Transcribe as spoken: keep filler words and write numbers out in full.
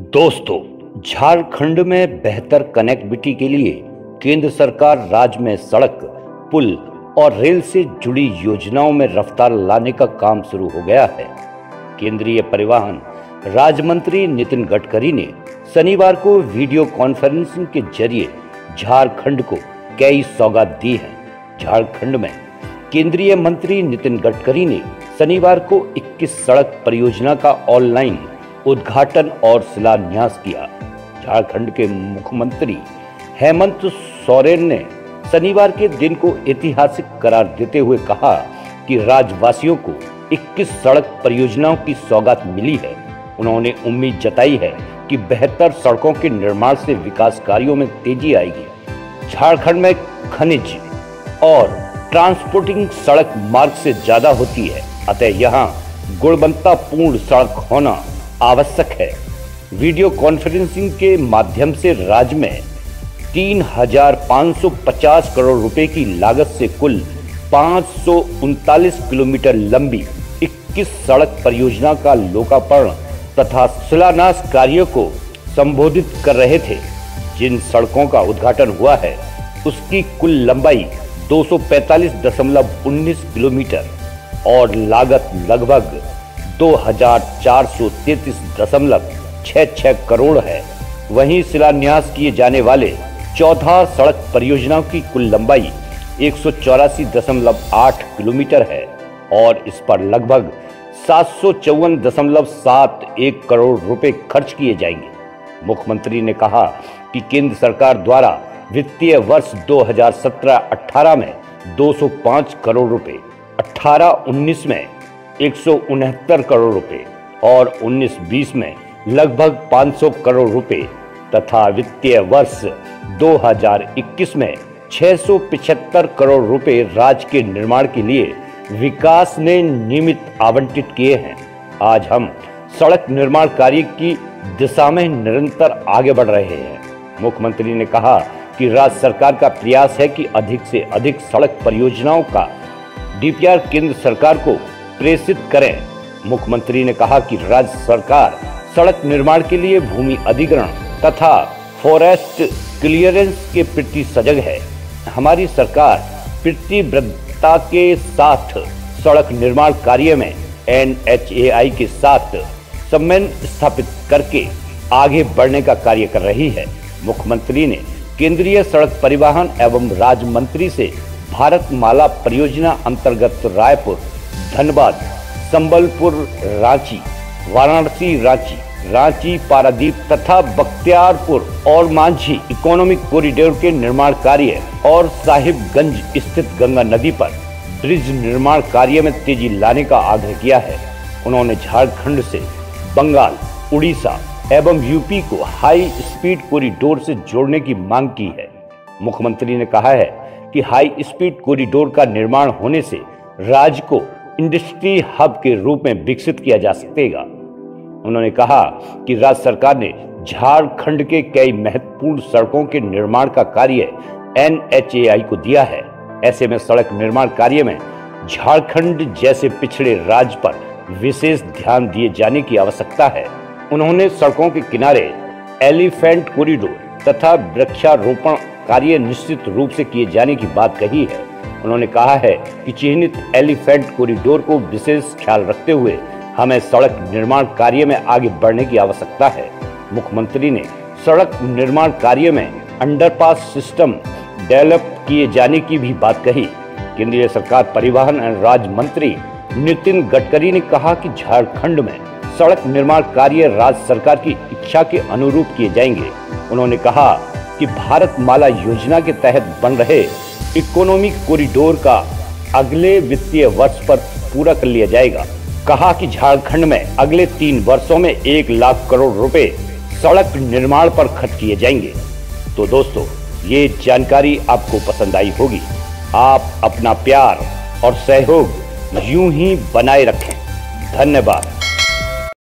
दोस्तों, झारखंड में बेहतर कनेक्टिविटी के लिए केंद्र सरकार राज्य में सड़क, पुल और रेल से जुड़ी योजनाओं में रफ्तार लाने का काम शुरू हो गया है। केंद्रीय परिवहन राज्य मंत्री नितिन गडकरी ने शनिवार को वीडियो कॉन्फ्रेंसिंग के जरिए झारखंड को कई सौगात दी हैं। झारखंड में केंद्रीय मंत्री नितिन गडकरी ने शनिवार को इक्कीस सड़क परियोजना का ऑनलाइन उद्घाटन और शिलान्यास किया। झारखंड के मुख्यमंत्री हेमंत सोरेन ने शनिवार के दिन को ऐतिहासिक करार देते हुए कहा कि राज्यवासियों को इक्कीस सड़क परियोजनाओं की सौगात मिली है। उन्होंने उम्मीद जताई है कि बेहतर सड़कों के निर्माण से विकास कार्यों में तेजी आएगी। झारखंड में खनिज और ट्रांसपोर्टिंग सड़क मार्ग से ज्यादा होती है, अतः यहाँ गुणवत्तापूर्ण सड़क होना आवश्यक है। वीडियो कॉन्फ्रेंसिंग के माध्यम से राज्य में तीन हजार पाँच सौ पचास करोड़ रुपए की लागत से कुल पाँच सौ उनतालीस किलोमीटर लंबी इक्कीस सड़क परियोजना का लोकार्पण तथा शिलान्यास कार्यों को संबोधित कर रहे थे। जिन सड़कों का उद्घाटन हुआ है उसकी कुल लंबाई दो सौ पैंतालीस दशमलव उन्नीस किलोमीटर और लागत लगभग दो हजार चार सौ तैंतीस दशमलव छह छह करोड़ है। वहीं शिलान्यास किए जाने वाले चौथा सड़क परियोजनाओं की कुल लंबाई एक सौ चौरासी दशमलव आठ किलोमीटर है और इस पर लगभग सात सौ चौवन दशमलव सात एक करोड़ रुपए खर्च किए जाएंगे। मुख्यमंत्री ने कहा कि केंद्र सरकार द्वारा वित्तीय वर्ष दो हजार सत्रह अठारह में दो सौ पाँच करोड़ रुपए, अठारह उन्नीस में एक सौ उनहत्तर करोड़ रुपए और उन्नीस बीस में लगभग पाँच सौ करोड़ रुपए तथा वित्तीय वर्ष दो हजार इक्कीस में छह सौ पचहत्तर करोड़ रुपए राज्य के निर्माण के लिए विकास ने नियमित आवंटित किए हैं। आज हम सड़क निर्माण कार्य की दिशा में निरंतर आगे बढ़ रहे हैं। मुख्यमंत्री ने कहा कि राज्य सरकार का प्रयास है कि अधिक से अधिक सड़क परियोजनाओं का डीपीआर केंद्र सरकार को प्रेषित करें। मुख्यमंत्री ने कहा कि राज्य सरकार सड़क निर्माण के लिए भूमि अधिग्रहण तथा फॉरेस्ट क्लियरेंस के प्रति सजग है। हमारी सरकार प्रतिबद्धता के साथ सड़क निर्माण कार्य में एन एच ए आई के साथ समन्वय स्थापित करके आगे बढ़ने का कार्य कर रही है। मुख्यमंत्री ने केंद्रीय सड़क परिवहन एवं राज्य मंत्री से भारत माला परियोजना अंतर्गत रायपुर, धनबाद, संबलपुर, रांची, वाराणसी, रांची, रांची, पारादीप तथा बख्तियारपुर और मांझी इकोनॉमिक कॉरिडोर के निर्माण कार्य और साहिबगंज स्थित गंगा नदी पर ब्रिज निर्माण कार्य में तेजी लाने का आग्रह किया है। उन्होंने झारखंड से बंगाल, उड़ीसा एवं यूपी को हाई स्पीड कॉरिडोर से जोड़ने की मांग की है। मुख्यमंत्री ने कहा है कि हाई स्पीड कॉरिडोर का निर्माण होने से राज्य को इंडस्ट्री हब के रूप में विकसित किया जा सकेगा। उन्होंने कहा कि राज्य सरकार ने झारखंड के कई महत्वपूर्ण सड़कों के निर्माण का कार्य एन एच ए आई को दिया है। ऐसे में सड़क निर्माण कार्य में झारखंड जैसे पिछड़े राज्य पर विशेष ध्यान दिए जाने की आवश्यकता है। उन्होंने सड़कों के किनारे एलिफेंट कॉरिडोर तथा वृक्षारोपण कार्य निश्चित रूप से किए जाने की बात कही है। उन्होंने कहा है कि चिन्हित एलिफेंट कॉरिडोर को विशेष ख्याल रखते हुए हमें सड़क निर्माण कार्य में आगे बढ़ने की आवश्यकता है। मुख्यमंत्री ने सड़क निर्माण कार्य में अंडरपास सिस्टम डेवलप किए जाने की भी बात कही। केंद्रीय सरकार परिवहन एवं राज्य मंत्री नितिन गडकरी ने कहा कि झारखंड में सड़क निर्माण कार्य राज्य सरकार की इच्छा के अनुरूप किए जाएंगे। उन्होंने कहा कि भारत माला योजना के तहत बन रहे इकोनॉमिक कॉरिडोर का अगले वित्तीय वर्ष पर पूरा कर लिया जाएगा। कहा कि झारखंड में अगले तीन वर्षों में एक लाख करोड़ रुपए सड़क निर्माण पर खर्च किए जाएंगे। तो दोस्तों, ये जानकारी आपको पसंद आई होगी। आप अपना प्यार और सहयोग यूं ही बनाए रखें। धन्यवाद।